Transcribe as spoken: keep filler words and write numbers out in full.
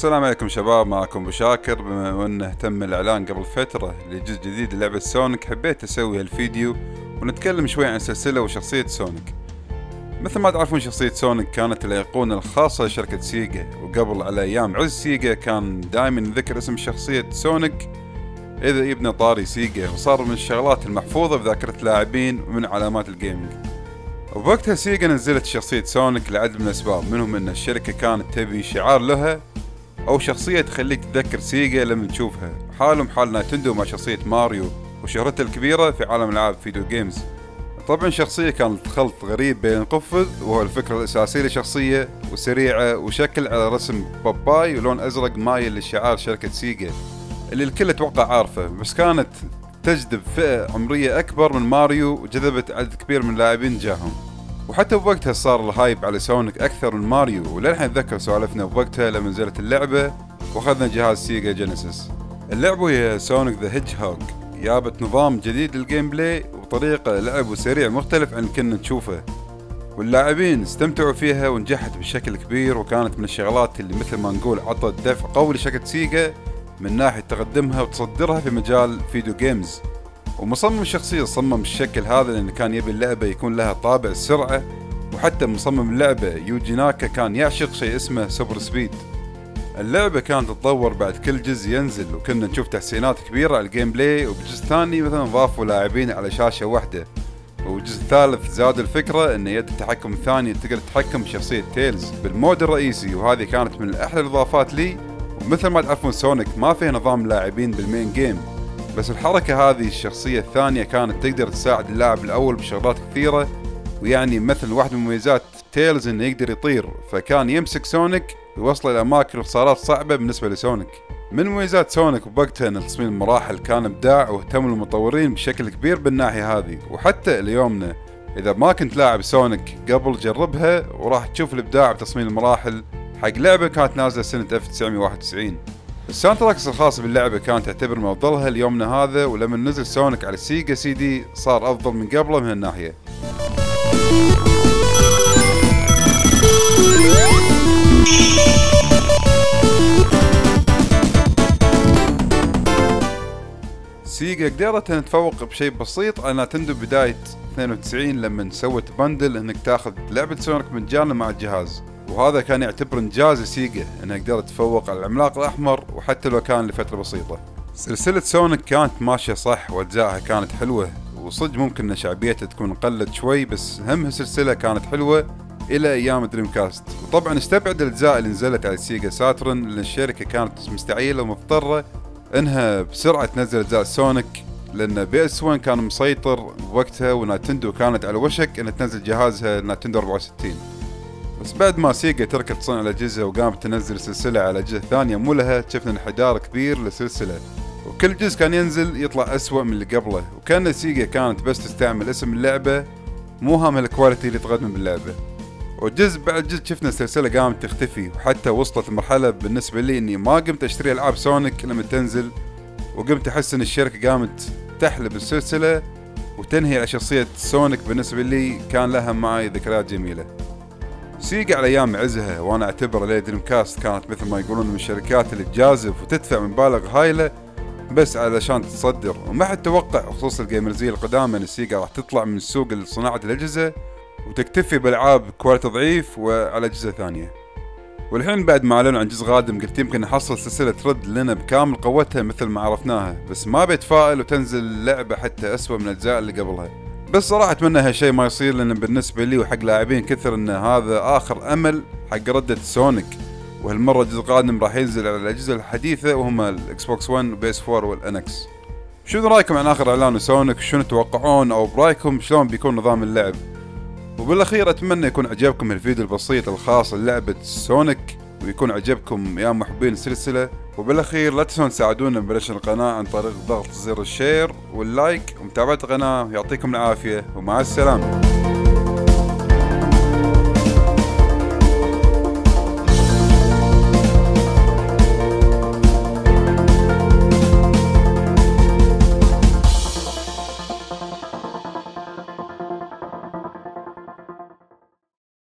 السلام عليكم شباب، معكم ابو شاكر. بما انه تم الاعلان قبل فترة لجزء جديد للعبة سونيك، حبيت اسوي هالفيديو ونتكلم شوي عن سلسلة وشخصية سونيك. مثل ما تعرفون شخصية سونيك كانت الايقونة الخاصة لشركة سيجا، وقبل على ايام عز سيجا كان دائما ذكر اسم شخصية سونيك اذا يبنى طاري سيجا، وصار من الشغلات المحفوظة بذاكرة اللاعبين ومن علامات الجيمنج. وبوقتها سيجا نزلت شخصية سونيك لعدة من الأسباب، منهم أن الشركة كانت تبي شعار لها أو شخصية تخليك تذكر سيجا لما تشوفها، حالهم حال نايتندو مع شخصية ماريو وشهرته الكبيرة في عالم ألعاب فيديو جيمز. طبعا شخصية كانت خلط غريب بين القفز، وهو الفكرة الأساسية لشخصية، وسريعة وشكل على رسم باباي ولون أزرق مايل لشعار شركة سيجا اللي الكل أتوقع عارفه، بس كانت تجذب فئة عمرية أكبر من ماريو وجذبت عدد كبير من اللاعبين جاهم. وحتى بوقتها صار الهايب على سونيك أكثر من ماريو، وللحين أتذكر سوالفنا بوقتها لما نزلت اللعبة وأخذنا جهاز سيجا جينيسيس. اللعبة هي سونيك ذا هيدج هوج، جابت نظام جديد للجيم بلاي وطريقة لعب وسريع مختلف عن اللي كنا نشوفه، واللاعبين استمتعوا فيها ونجحت بشكل كبير، وكانت من الشغلات اللي مثل ما نقول عطت دفع قوي لشركة سيجا من ناحية تقدمها وتصدرها في مجال فيديو جيمز. ومصمم الشخصية صمم الشكل هذا لأن كان يبي اللعبة يكون لها طابع السرعة، وحتى مصمم اللعبة يوجي ناكا كان يعشق شيء اسمه سوبر سبيد. اللعبة كانت تتطور بعد كل جزء ينزل، وكنا نشوف تحسينات كبيرة على الجيم بلاي، وبجزء ثاني مثلا ضافوا لاعبين على شاشة واحدة، وبالجزء الثالث زاد الفكرة ان يد التحكم الثانية تقدر تتحكم بشخصية تيلز بالمود الرئيسي، وهذه كانت من احلى الاضافات لي. ومثل ما تعرفون سونيك ما فيه نظام لاعبين بالمين جيم، بس الحركة هذه الشخصية الثانية كانت تقدر تساعد اللاعب الأول بشغلات كثيرة، ويعني مثل واحدة من مميزات تيلز إنه يقدر يطير، فكان يمسك سونيك ويوصله لأماكن وخسارات صعبة بالنسبة لسونيك. من مميزات سونيك بوقتها إن تصميم المراحل كان إبداع، واهتموا المطورين بشكل كبير بالناحية هذه، وحتى ليومنا إذا ما كنت لاعب سونيك قبل جربها وراح تشوف الإبداع بتصميم المراحل حق لعبة كانت نازلة سنة ألف وتسعمية وواحد وتسعين. الساوند تراكس الخاص باللعبة كانت تعتبر من أفضلها ليومنا هذا، ولما نزل سونيك على السيجا سي دي صار أفضل من قبله من هالناحية. سيجا قدرت أن تفوق بشيء بسيط على نينتندو بداية اثنين وتسعين لما سوت بندل انك تاخذ لعبة سونيك مجانا مع الجهاز، وهذا كان يعتبر انجاز لسيجا انها قدرت تفوق على العملاق الاحمر، وحتى لو كان لفترة بسيطة. سلسلة سونيك كانت ماشية صح واجزائها كانت حلوة، وصدق ممكن ان شعبيتها تكون قلت شوي، بس همها سلسلة كانت حلوة الى ايام دريم كاست. وطبعا استبعد الاجزاء اللي نزلت على سيجا ساترن لان الشركة كانت مستعجلة ومضطرة انها بسرعة تنزل اجزاء سونيك، لان بي اس واحد كان مسيطر بوقتها، ونايتندو كانت على وشك ان تنزل جهازها نايتندو أربعة وستين. بس بعد ما سيجا تركت صنع الأجهزة وقامت تنزل سلسلة على أجهزة ثانية مو لها، شفنا انحدار كبير للسلسلة، وكل جزء كان ينزل يطلع أسوأ من اللي قبله، وكان سيجا كانت بس تستعمل اسم اللعبة مو هام الكواليتي اللي تقدم باللعبة. وجزء بعد جزء شفنا السلسلة قامت تختفي، وحتى وصلت المرحلة بالنسبة لي اني ما قمت اشتري العاب سونيك لما تنزل، وقمت احس ان الشركة قامت تحلب السلسلة وتنهي على شخصية سونيك. بالنسبة لي كان لها معي ذكريات جميلة. سيجا على ايام عزها، وانا اعتبر لي دريم كاست كانت مثل ما يقولون من الشركات اللي تجازف وتدفع مبالغ هايلة بس علشان تتصدر، وما حد توقع خصوصا الجيمرزية القدامى ان سيجا راح تطلع من السوق لصناعة الاجهزة وتكتفي بالعاب كواليتي ضعيف وعلى اجهزة ثانية. والحين بعد ما اعلنوا عن جزء قادم قلت يمكن نحصل سلسلة ترد لنا بكامل قوتها مثل ما عرفناها، بس ما بيتفائل وتنزل لعبة حتى اسوأ من الاجزاء اللي قبلها. بس صراحة اتمنى هالشيء ما يصير، لان بالنسبة لي وحق لاعبين كثر ان هذا اخر امل حق ردة سونيك، وهالمرة الجزء القادم راح ينزل على الاجهزة الحديثة وهم الاكس بوكس واحد وبيس أربعة والانكس. شنو رايكم عن اخر اعلان سونيك؟ شنو تتوقعون او برايكم شلون بيكون نظام اللعب؟ وبالاخير اتمنى يكون عجبكم الفيديو البسيط الخاص للعبة سونيك، ويكون عجبكم يا محبين السلسلة. وبالاخير لا تنسون تساعدونا بنشر القناة عن طريق ضغط زر الشير واللايك ومتابعة القناة. يعطيكم العافية ومع السلامة.